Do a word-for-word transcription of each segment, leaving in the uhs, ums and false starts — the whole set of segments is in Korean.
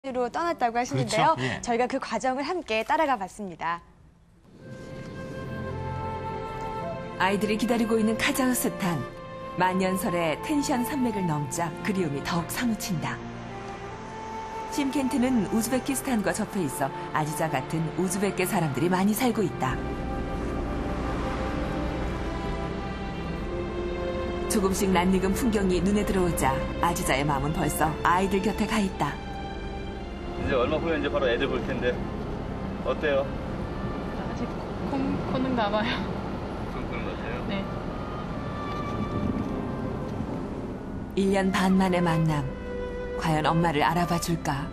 로 떠났다고 하시는데요. 그렇죠? 예. 저희가 그 과정을 함께 따라가 봤습니다. 아이들이 기다리고 있는 카자흐스탄. 만년설의 텐션 산맥을 넘자 그리움이 더욱 사무친다. 심켄트는 우즈베키스탄과 접해 있어 아지자 같은 우즈베크 사람들이 많이 살고 있다. 조금씩 낯익은 풍경이 눈에 들어오자 아지자의 마음은 벌써 아이들 곁에 가 있다. 이제 얼마 후에 이제 바로 애들 볼 텐데 어때요? 아직 콩, 코는가 봐요. 좀 그런 것 같아요? 네. 일 년 반 만의 만남. 과연 엄마를 알아봐 줄까?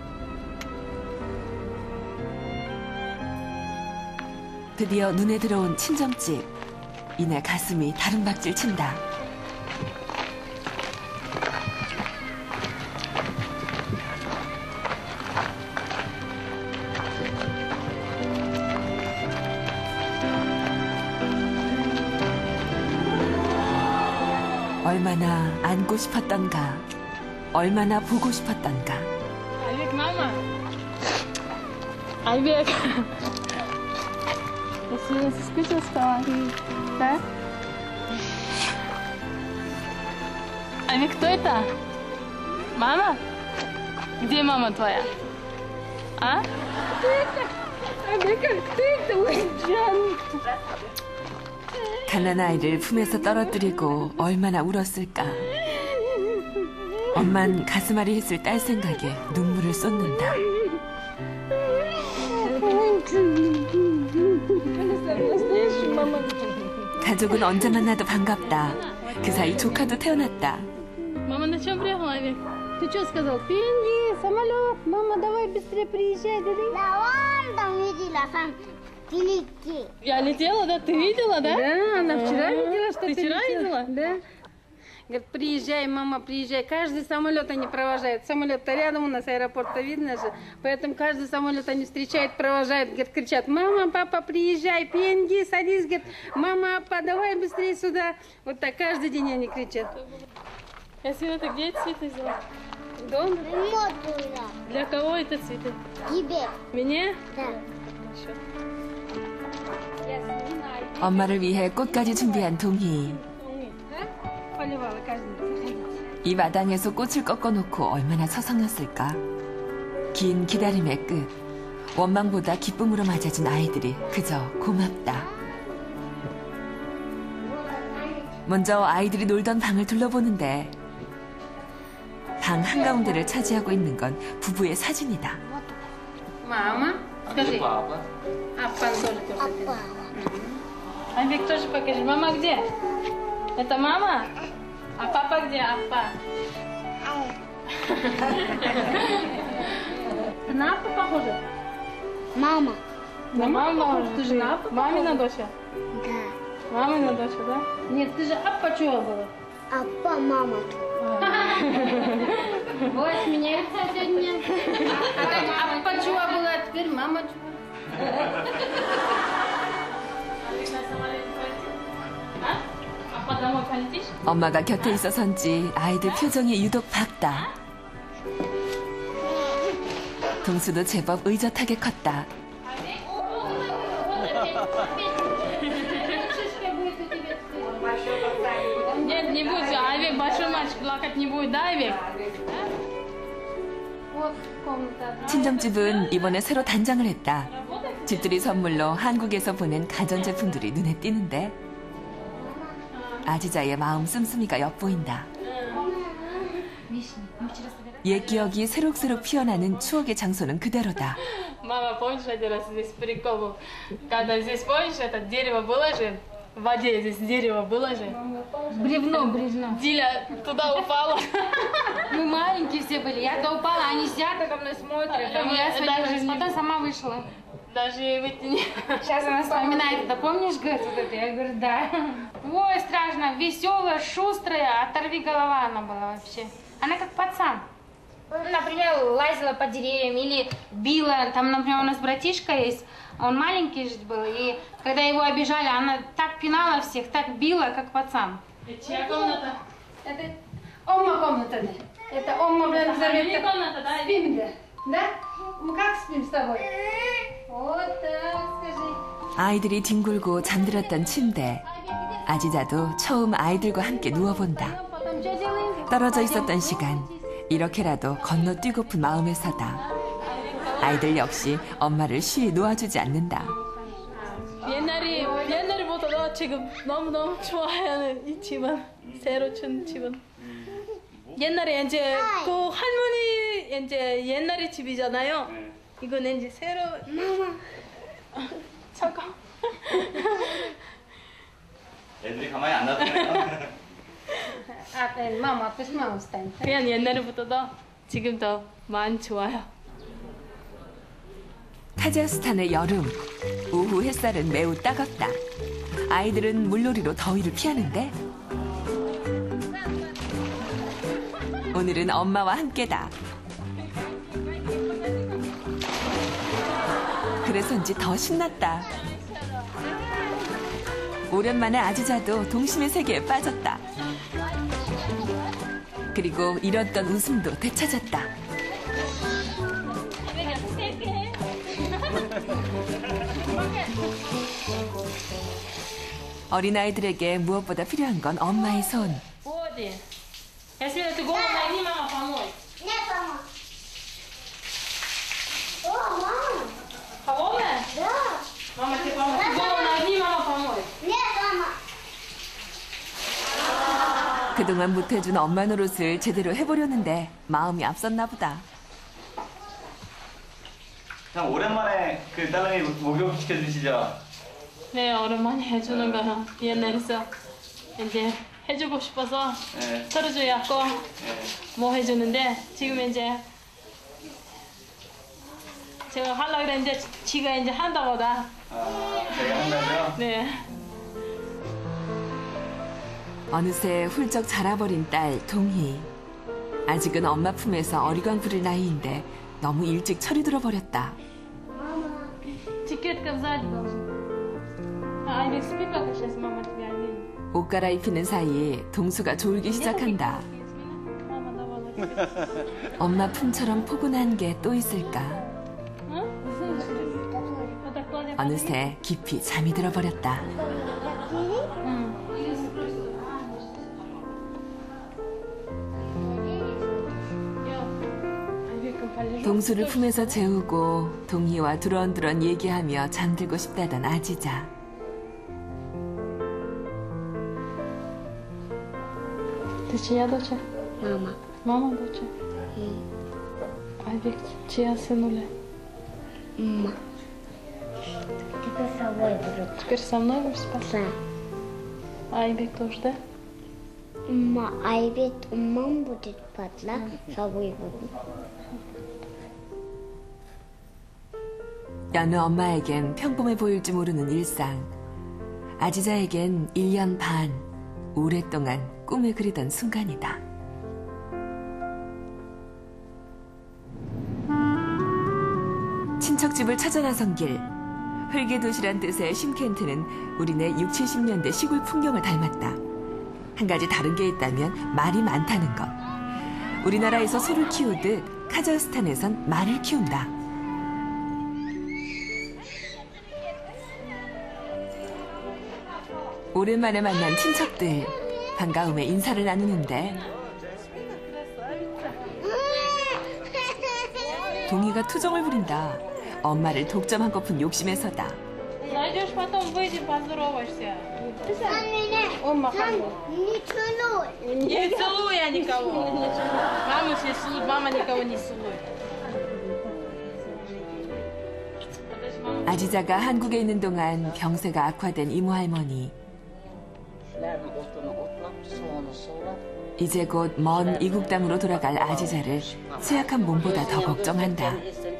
드디어 눈에 들어온 친정집. 이내 가슴이 다른 박질 친다. 얼마나 안고 싶었던가, 얼마나 보고 싶었던가. 알백 마마. 알백. Если соскучился, да? Алик, кто это? Мама? Где мама твоя? А? Кто это? Алик, кто это? Уйджан. 갓난 아이를 품에서 떨어뜨리고 얼마나 울었을까. 엄만 가슴앓이 했을 딸 생각에 눈물을 쏟는다. 가족은 언제 만나도 반갑다. 그 사이 조카도 태어났다. Мама, на чем приехала, Алик? Ты что сказал? Пенги, самолет. Мама, давай быстрее приезжай. Да вон там видела, там великий. Я летела, да? Ты видела, да? Да, она вчера видела, что Ты ты вчера летела. видела? Да. Говорит, приезжай, мама, приезжай. Каждый самолет они провожают. Самолет-то рядом у нас, аэропорт-то видно же. Поэтому каждый самолет они встречают, провожают. Говорит, кричат, мама, папа, приезжай, Пенги, садись. Говорит, мама, папа, давай быстрее сюда. Вот так каждый день они кричат. Ясмина, ты где эти цветы взяла? Дома? Для кого это цветы? Тебе. Мне? Да. Хорошо. 엄마를 위해 꽃까지 준비한 동희. Поливала каждый день. 이 마당에서 꽃을 꺾어놓고 얼마나 서성였을까. 긴 기다림의 끝. 원망보다 기쁨으로 맞아준 아이들이 그저 고맙다. 먼저 아이들이 놀던 방을 둘러보는데 방 한가운데를 차지하고 있는 건 부부의 사진이다. Мама, скажи. Папа. Аппа тоже покажи. Алик, тоже покажи. Мама где? Это мама? А папа где? Аппа. Ты на Аппу похожа? Мама. На маму похожа? Ты же на Аппу Мамина доча? Да. Мамина доча, да? Нет, ты же Аппа чего была? Аппа, мама. Вот, меняется сегодня. Аппа чего была, а теперь мама чего. 아빠 домой полетишь? 엄마가 곁에 있어서인지 아이들 표정이 유독 밝다. 동수도 제법 의젓하게 컸다. Нет, не будет. Айвек, большой мальчик, плакать не будет, да, Айвек? Вот комната. 친정집은 이번에 새로 단장을 했다. 집들이 선물로 한국에서 보낸 가전제품들이 눈에 띄는데 아지자의 마음 씀씀이가 엿보인다. 옛 기억이 새록새록 피어나는 추억의 장소는 그대로다. Мама, помнишь, один раз здесь прикол был? Когда здесь, помнишь, это дерево было же? В воде здесь дерево было же? Бревно, бревно. Диля туда упала. Мы маленькие все были. Я-то упала, они сидят, а ко мной смотрят. Там я свалилась, потом сама вышла. Даже выйти не... Сейчас она вспоминает, да помнишь, говорит, вот это? Я говорю, да. Ой, страшно, веселая, шустрая, оторви голова она была вообще. Она как пацан. Ну, например, лазила по деревьям или била. Там, например, у нас братишка есть, он маленький же был, и когда его обижали, она так пинала всех, так била, как пацан. Это чья комната? Это Омма комната. Это Омма, блин, Это комната, да? Спим, да. Да? Мы как спим с тобой? Вот так, скажи. 아이들이 뒹굴고 잠들었던 침대. 아지자도 처음 아이들과 함께 누워본다. Потом что делаем? 떨어져 있었던 시간. 이렇게라도 건너뛰고픈 마음에서다. 아이들 역시 엄마를 쉬이 놓아주지 않는다. 옛날이 옛날보다 지금 너무 너무 좋아하는 이 집은 새로 준 집은 옛날에 이제 그 할머니 이제 옛날의 집이잖아요. 이거는 이제 새로. 마마. 잠깐. 애들이 가만히 안 놔두네요. А, э, мама, пусть мама встанет. 그냥 옛날보다도 지금 더 많이 좋아요. 카자흐스탄의 여름. 오후 햇살은 매우 따갑다. 아이들은 물놀이로 더위를 피하는데 오늘은 엄마와 함께다. 그래서인지 더 신났다. 오랜만에 아지자도 동심의 세계에 빠졌다. 그리고 잃었던 웃음도 되찾았다. 어린아이들에게 무엇보다 필요한 건 엄마의 손. 어디? Если ты голодная, не мама помой. Нет, мама. О, мама. Холодная? Да. Мама тебе помой. Ты голодная, не мама помой. Нет, мама. 그동안 못해준 엄마 노릇을 제대로 해보려는데 마음이 앞섰나 보다. 참 오랜만에 그 딸내미 목욕 시켜주시죠. 네, 오랜만에 해주는 거요. 옛날에서 이제 해주고 싶어서 네. 털어줘야고 네. 뭐 해주는데 지금 이제 제가 하려고 그랬는데 지가 이제 한다고다. 아, 제가 한다고요? 네. 어느새 훌쩍 자라버린 딸 동희. 아직은 엄마 품에서 어리광 부릴 나이인데 너무 일찍 철이 들어버렸다. Тикетка сзади должна. А, Айбек, спи пока, сейчас мама тебя оденет. 옷 갈아입히는 사이 동수가 졸기 시작한다. Мама давала. 엄마 품처럼 포근한 게 또 있을까? Вот так клади. 어느새 깊이 잠이 들어버렸다. 동수를 품에서 재우고 동희와 두런두런 얘기하며 잠들고 싶다던 아지자. Ты чья дочь? Мама. Мама дочь? Айбек, чья сынуля? Мама. Теперь с собой буду. Теперь со мной будешь спать? Да. Айбек тоже, да? Ма, Айбек, мама будет спать, да? С собой буду. 여느 엄마에겐 평범해 보일지 모르는 일상. 아지자에겐 일 년 반, 오랫동안 꿈에 그리던 순간이다. 친척집을 찾아 나선 길. 흙의 도시란 뜻의 쉼켄트는 우리네 육십, 칠십 년대 시골 풍경을 닮았다. 한 가지 다른 게 있다면 말이 많다는 것. 우리나라에서 소를 키우듯 카자흐스탄에선 말을 키운다. 오랜만에 만난 친척들. 반가움에 인사를 나누는데 동희가 투정을 부린다. 엄마를 독점하고픈 욕심에서다. Зайдешь потом, выйдем, поздороваешься. Он махал. Не целуй. Не целуй я никого. Маму все целует, мама никого не целует. 아지자가 한국에 있는 동안 병세가 악화된 이모 할머니. 이제 곧 먼 이국 땅으로 돌아갈 아지자를 쇠약한 몸보다 더 걱정한다.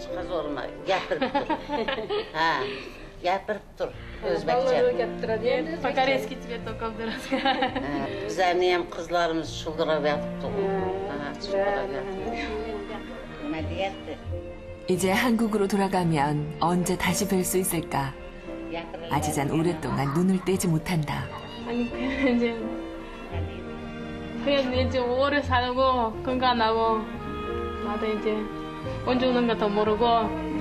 Gapirib tur, Balları o'zbekcha. gapiradi. По-корейски тебе только рассказываю. Bizlarni ham qizlarimiz shuldirab yotibdi. Ha, shuldirab yotibdi. Nima deyapti? 이제 한국으로 돌아가면 언제 다시 뵐 수 있을까? 아지잔 오랫동안 눈을 떼지 못한다. 아니 그냥 이제 그냥 이제 오래 살고 건강하고 나도 이제 언제 오는 것도 모르고